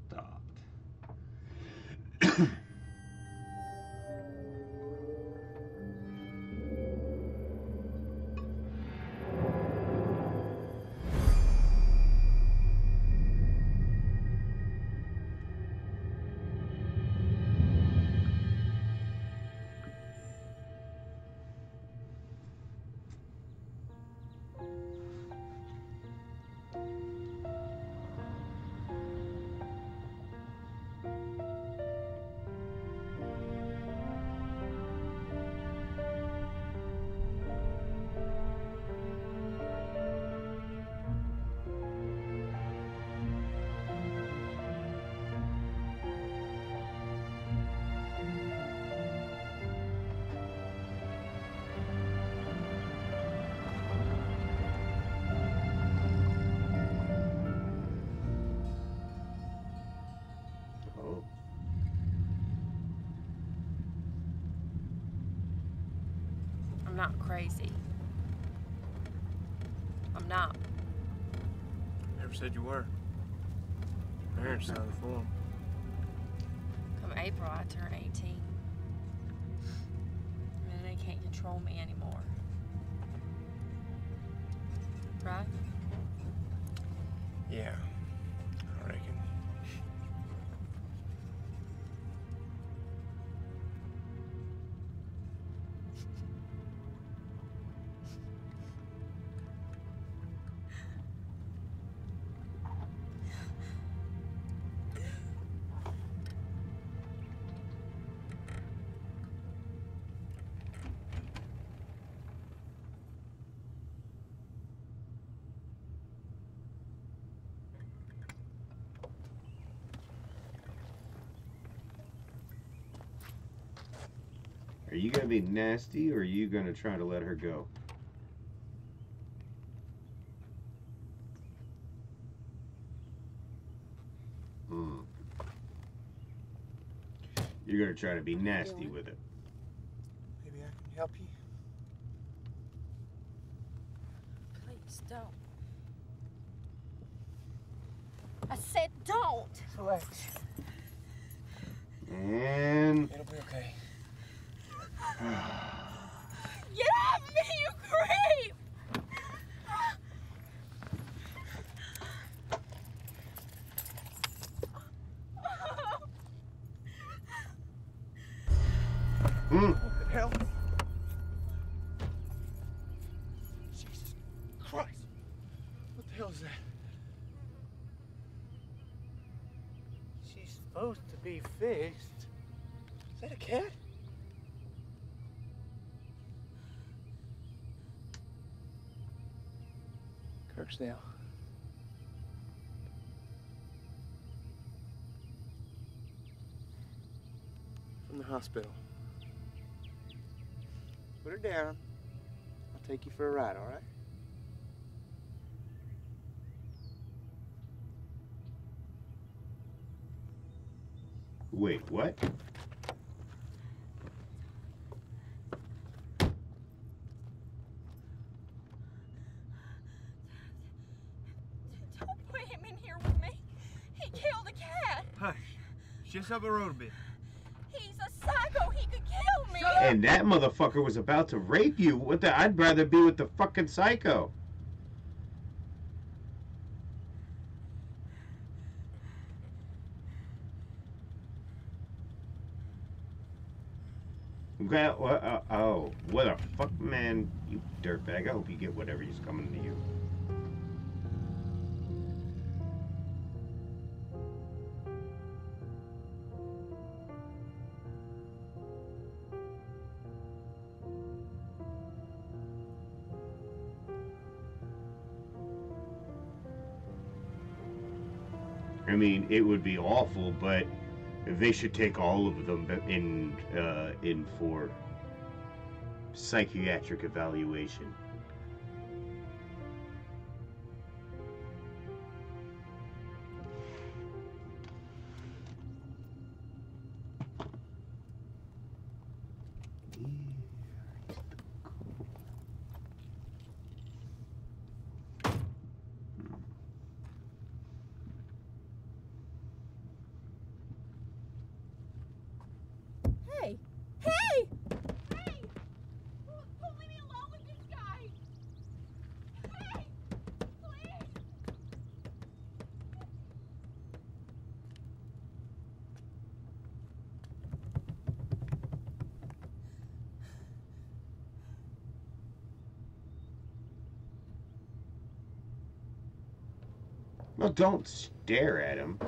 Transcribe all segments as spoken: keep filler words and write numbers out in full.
stopped. I'm not crazy. I'm not. Never said you were. Parents signed the form. Come April, I turn eighteen. And they can't control me anymore. Right? Yeah, I reckon. Are you gonna be nasty, or are you gonna try to let her go? Hmm. You're gonna try to be nasty with it. Maybe I can help you. Please don't. I said don't. Relax. And It'll be okay. Get off me, you creep! Hmm. What the hell? Jesus Christ. What the hell is that? She's supposed to be fixed. Is that a cat? Kirksdale. From the hospital. Put her down. I'll take you for a ride, all right? Wait, what? Don't put him in here with me. He killed a cat. Hush. Just up the road a bit. He's a psycho. He could kill me. And that motherfucker was about to rape you. What the? I'd rather be with the fucking psycho. Okay, well, uh, oh, what a fuck, man, you dirtbag. I hope you get whatever's coming to you. I mean, it would be awful, but they should take all of them in uh, in for psychiatric evaluation. Well, don't stare at him.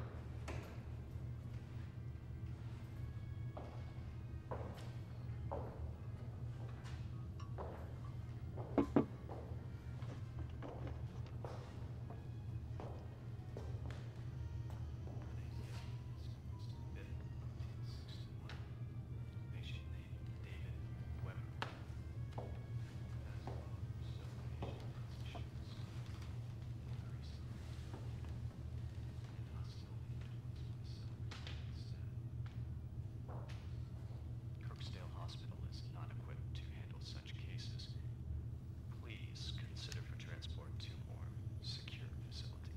Kirksdale Hospital is not equipped to handle such cases. Please consider for transport to more secure facility.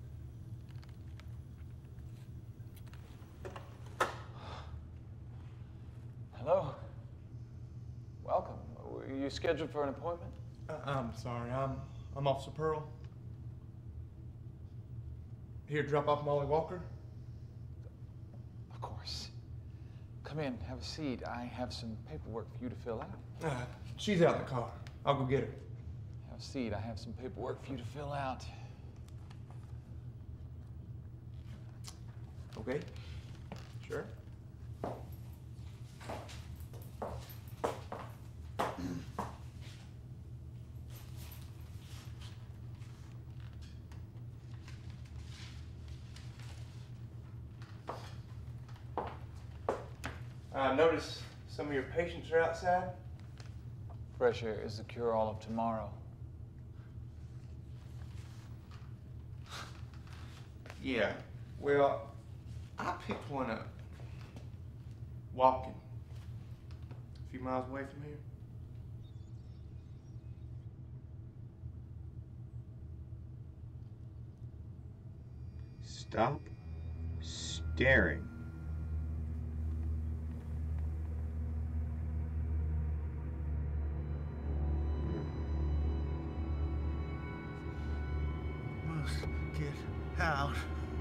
Hello. Welcome. Were you scheduled for an appointment? Uh, I'm sorry. I'm I'm Officer Pearl. Here to drop off Molly Walker. Of course. Come in, have a seat. I have some paperwork for you to fill out. Uh, she's out in the car. I'll go get her. Have a seat. I have some paperwork for you to fill out. Okay. Sure. I noticed some of your patients are outside. Fresh air is the cure-all of tomorrow. Yeah. Well, I picked one up. Walking. A few miles away from here. Stop staring. Must get out.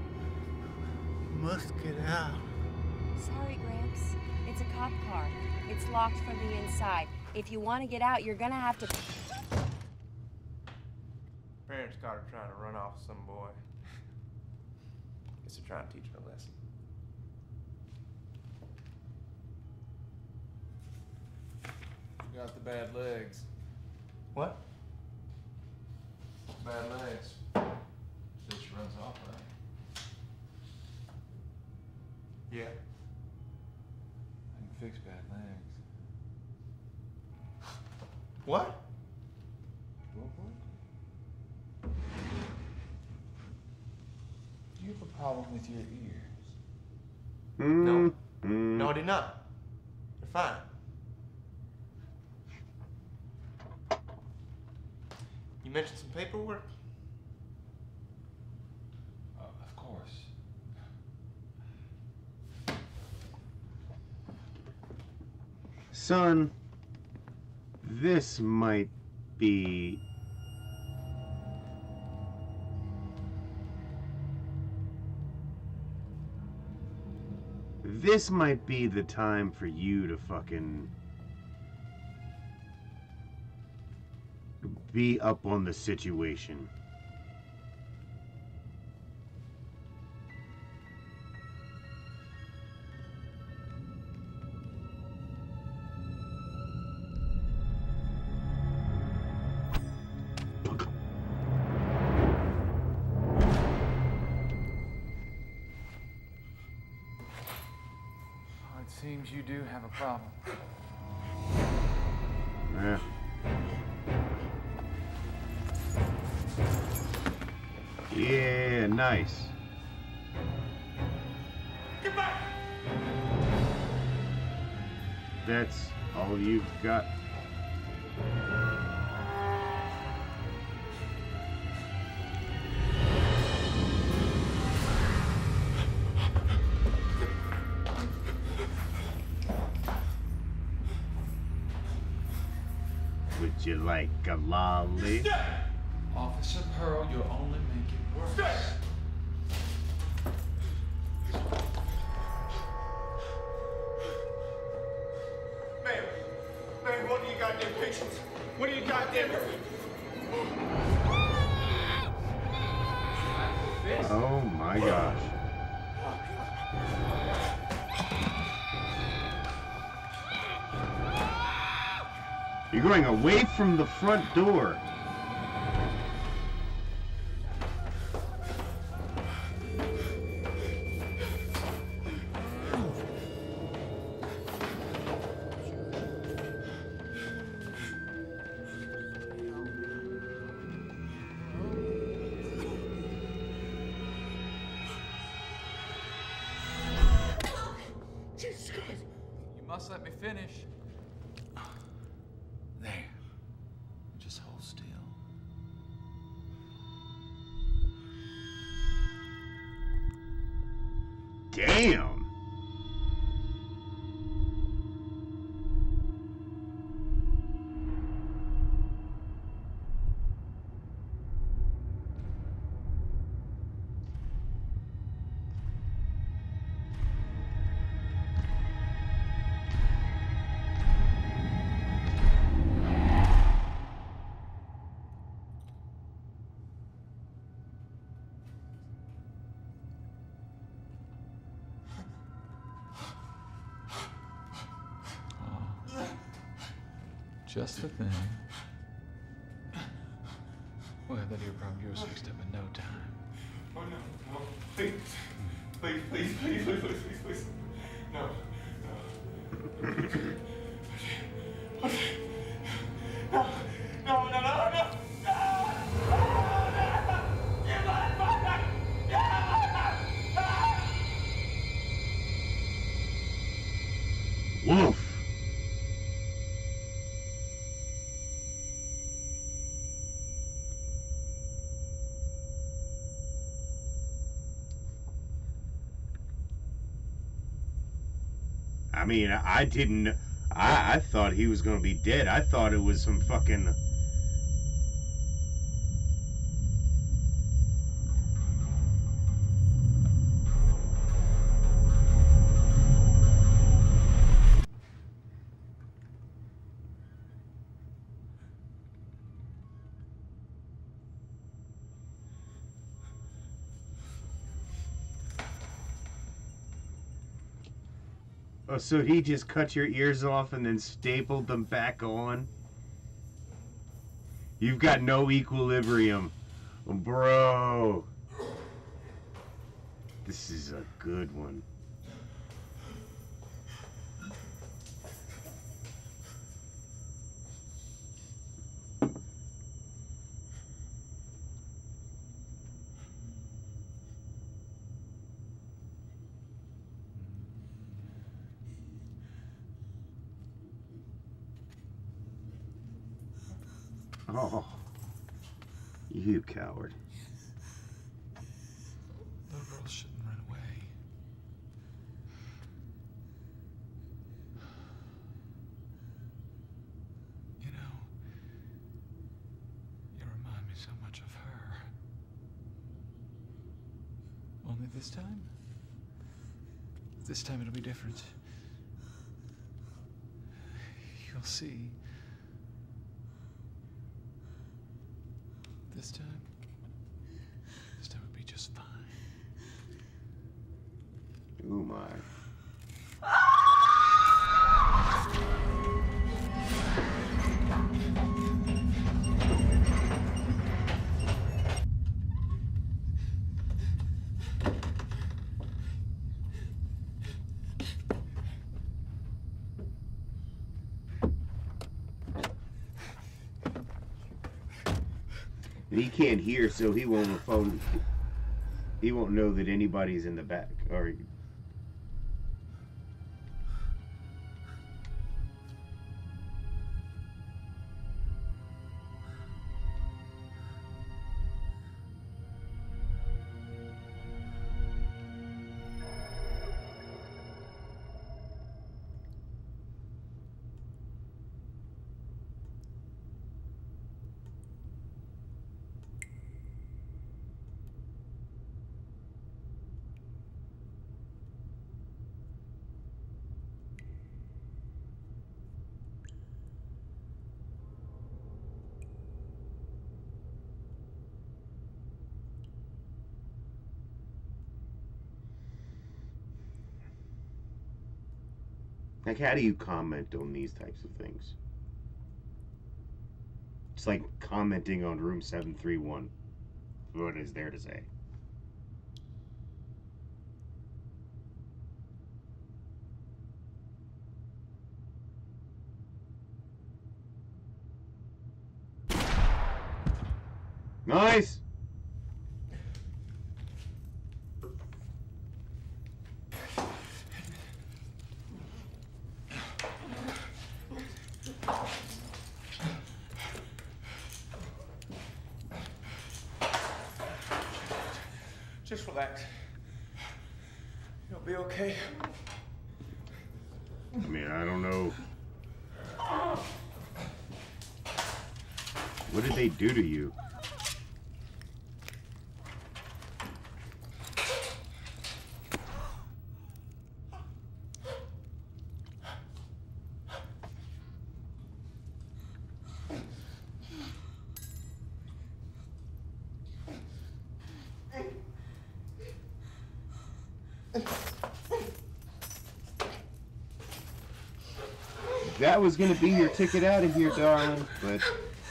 Must get out. Sorry, Gramps. It's a cop car. It's locked from the inside. If you want to get out, you're gonna have to... Parents caught her trying to run off with some boy. Guess they're trying to teach her a lesson. You got the bad legs. What? Bad legs. Said she runs off, right? Yeah. I can fix bad legs. What? What, what? Do you have a problem with your ears? No. Mm. No, I did not. They're fine. You mentioned some paperwork? Uh, of course. Son, this might be... This might be the time for you to fucking be up on the situation. It seems you do have a problem. Yeah. Yeah, nice. Get back! That's all you've got. Would you like a lolly? Officer Pearl, you'll only make it worse. Ma'am, ma'am, what do you goddamn patients? What do you goddamn... Oh my gosh. You're going away from the front door. You must let me finish. There. Just hold still. Damn. Just the thing. Well, that ear problem yours fixed up in no time. Oh, no, no. Please. Please, please, please, please, please, please, please. No, no. No, no, no, no, no. Wolf. I mean, I didn't. I, I thought he was gonna be dead. I thought it was some fucking. Oh, so he just cut your ears off and then stapled them back on? You've got no equilibrium. Bro. This is a good one. Oh, you coward. Little girls shouldn't run away. You know, you remind me so much of her. Only this time? This time it'll be different. You'll see. This time, this time would be just fine. Oh my. He can't hear, so he won't phone. He won't know that anybody's in the back. Or Like, how do you comment on these types of things? It's like commenting on room seven three one. What is there to say? Nice! Just relax. You'll be okay. I mean, I don't know. What did they do to you? That was gonna be your ticket out of here, darling, but...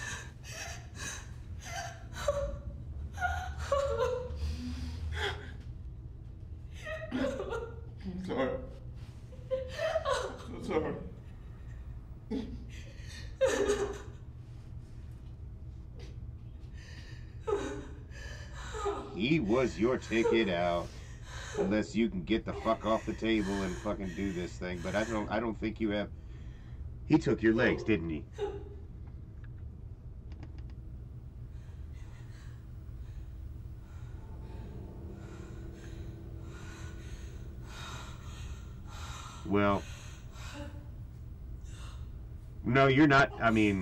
I'm sorry. I'm sorry. He was your ticket out. Unless you can get the fuck off the table and fucking do this thing, but I don't I don't think you have. He took your legs, didn't he? Well, no, you're not. I mean,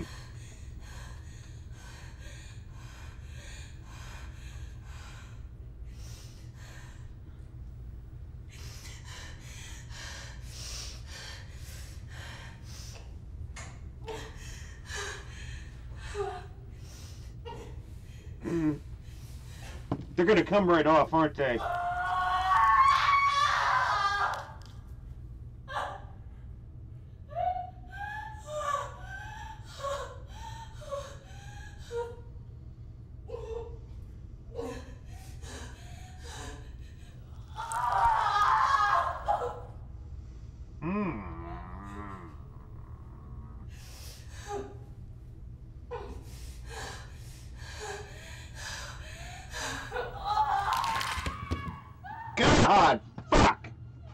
they're gonna come right off, aren't they? God, fuck!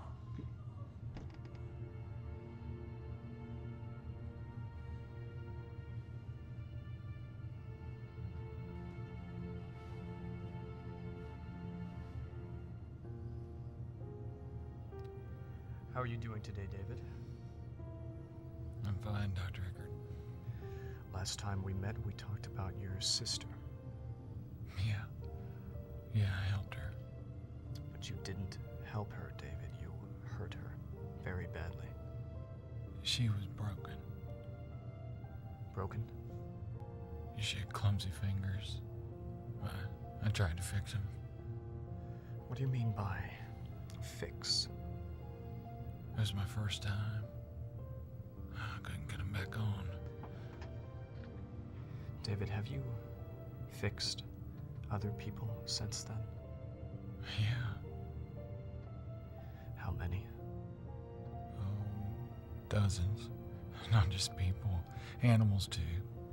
How are you doing today, David? I'm fine, Doctor Eckert. Last time we met, we talked about your sister. Yeah. Yeah, I helped her. But you didn't help her, David. You hurt her very badly. She was broken. Broken? She had clumsy fingers. I, I tried to fix them. What do you mean by fix? It was my first time. I couldn't get them back on. David, have you fixed other people since then? Yeah. How many? Oh, dozens. Not just people. Animals, too.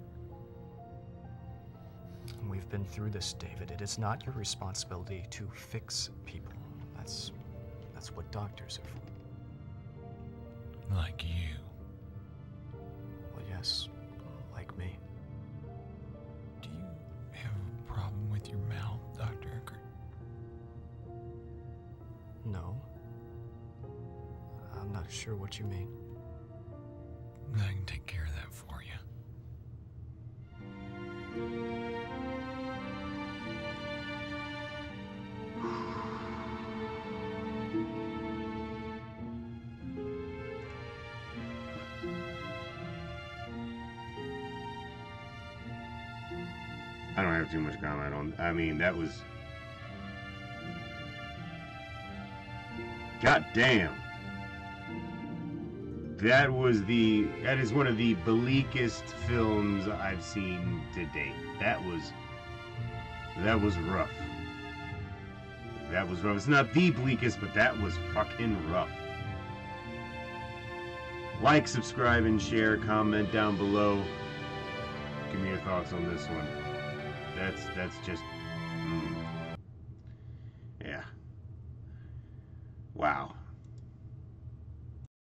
We've been through this, David. It is not your responsibility to fix people. That's that's what doctors are for. Like you. Well, yes, like me. Do you have a problem with your mouth, Doctor Eckert? No. I'm not sure what you mean. I can take care of that for you. I don't have too much comment on. I mean, that was. God damn. That was the that is one of the bleakest films I've seen to date. That was that was rough. That was rough. It's not the bleakest, but that was fucking rough. Like, subscribe, and share. Comment down below. Give me your thoughts on this one. That's that's just mm. Yeah. Wow.